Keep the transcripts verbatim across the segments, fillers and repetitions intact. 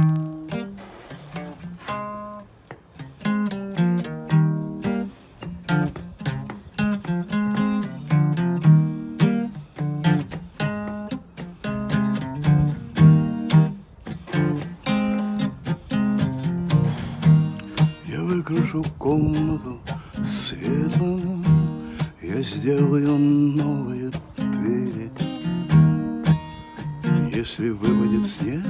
Выкрашу комнату светлым, я сделаю новые двери. Если выпадет снег,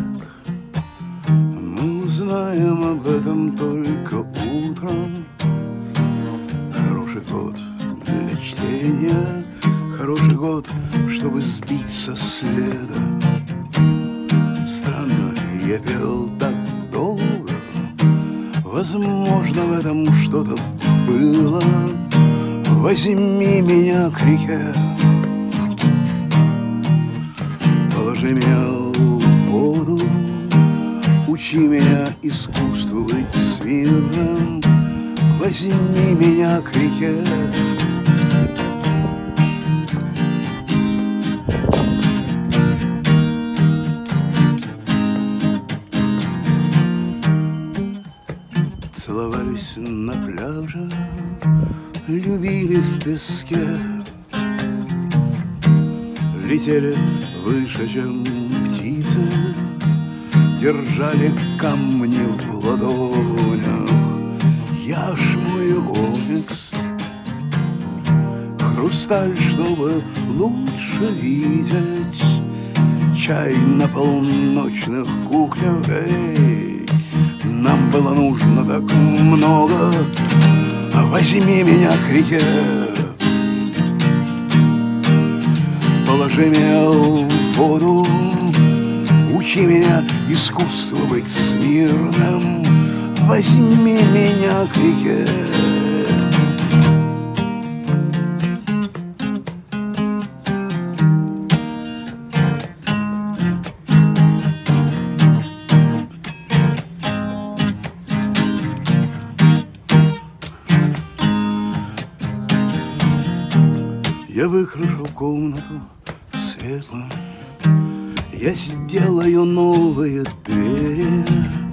мы узнаем об этом только утром. Хороший год для чтения, хороший год, чтобы сбить со следа. Странно, я пел так долго, возможно, в этом что-то было. Возьми меня к реке, положи меня в воду, учи меня искусству быть смирным. Возьми меня к реке. Целовались на пляже, любили в песке, летели выше, чем птицы, держали камни в ладонях. Я ж мой оникс, хрусталь, чтобы лучше видеть, чай на полночных кухнях. Эй, нам было нужно так много. Возьми меня к реке, положи меня в воду, учи меня искусству быть смирным. Возьми меня к реке. Я выкрашу комнату светлым, я сделаю новые двери.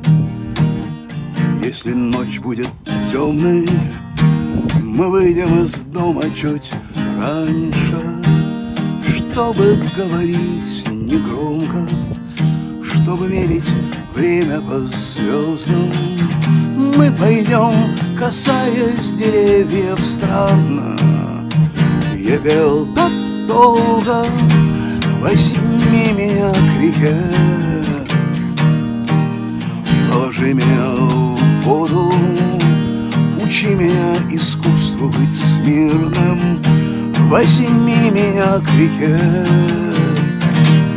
Если ночь будет темной, мы выйдем из дома чуть раньше, чтобы говорить негромко, чтобы мерить время по звездам. Мы пойдем, касаясь деревьев, странно. Я пел так долго, возьми меня к реке, положи меня в воду, учи меня искусству быть смирным. Возьми меня к реке.